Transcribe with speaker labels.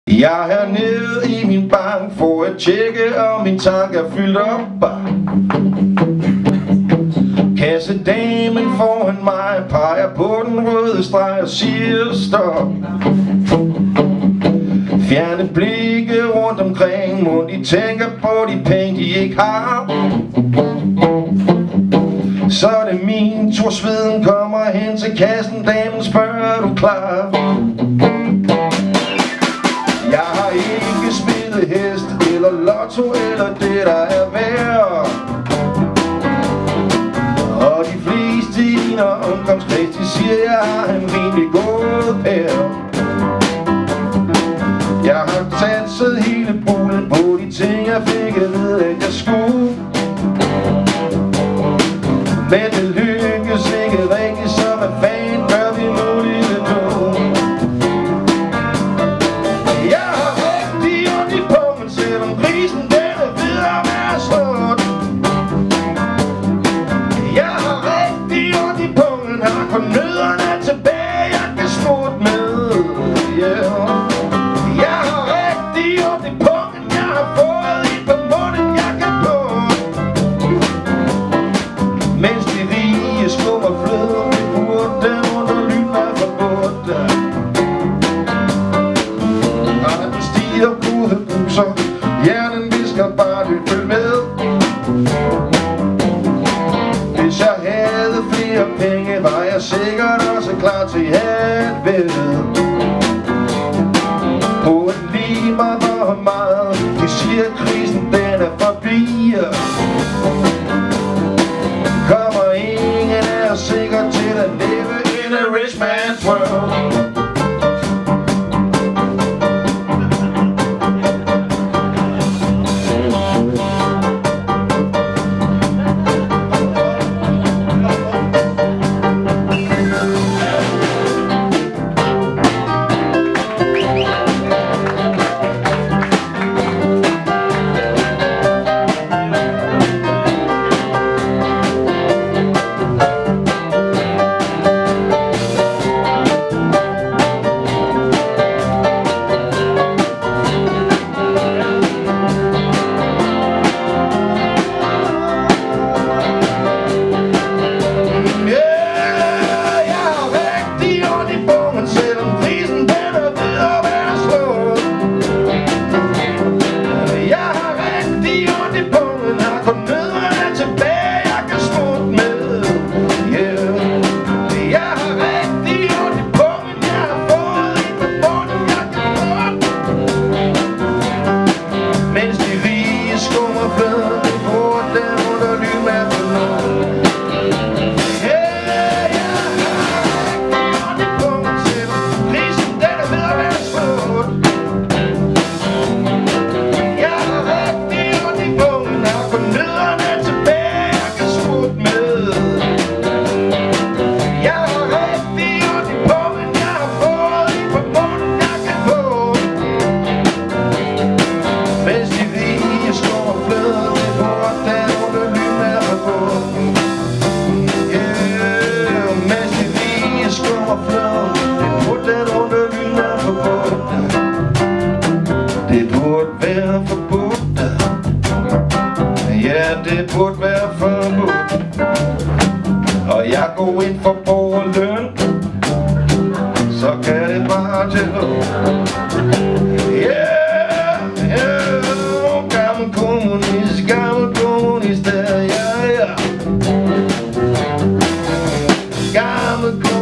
Speaker 1: Jeg er nede i min bank for at tjekke, om min tank er fyldt op. Kassedamen foran mig peger på den røde streg og siger stop. Fjerne blikke rundt omkring, må de tænker på de penge de ikke har. Så er det min tur, sveden kommer hen til kassen, damen spørger, er du klar? Jeg har ikke spillet hest eller lotto eller det der er værd. Og de fleste i din omkomstkreds, de siger, jeg har en rimelig god pære. Jeg har satset hele bulen på de ting, jeg fik at vide, at jeg skulle. Men det lykkes ikke rigtigt, så hvad fanden gør vi nu, lille du? Jeg har rigtig ondt i pungen, selvom grisen den er ved at være slået. Jeg har rigtig ondt i pungen, har kun nødderne tilbage, jeg kan smutte med. Yeah. Jeg har rigtig ondt i pungen, jeg har fået i på munden, jeg kan på. Mens de rige skummer fløden, det burde den under lyn er forbudt. Og den stiger ude buser, hjernen visker bare, det følg med. Hvis jeg havde flere penge, var jeg sikkert også klar til at vælge. På en lige meget hvor meget, de siger krisen den er forbi. Kommer ingen er sikker til at leve in a rich man's world. Det burde være forbudt. Ja, det burde være forbudt. Og jeg går ind for borgerløn, så kan det bare til lov. Yeah, yeah, gammel kommunist, ja, ja. Gammel kommunist.